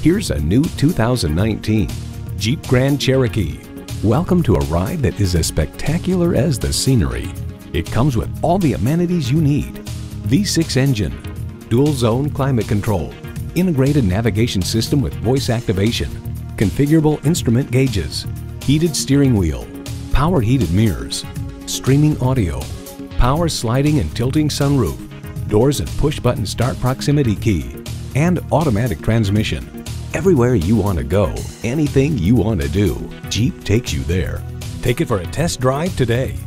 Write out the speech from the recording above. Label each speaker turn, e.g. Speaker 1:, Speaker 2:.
Speaker 1: Here's a new 2019 Jeep Grand Cherokee. Welcome to a ride that is as spectacular as the scenery. It comes with all the amenities you need. V6 engine, dual zone climate control, integrated navigation system with voice activation, configurable instrument gauges, heated steering wheel, power heated mirrors, streaming audio, power sliding and tilting sunroof, doors and push button start proximity key, and automatic transmission. Everywhere you want to go, anything you want to do, Jeep takes you there. Take it for a test drive today.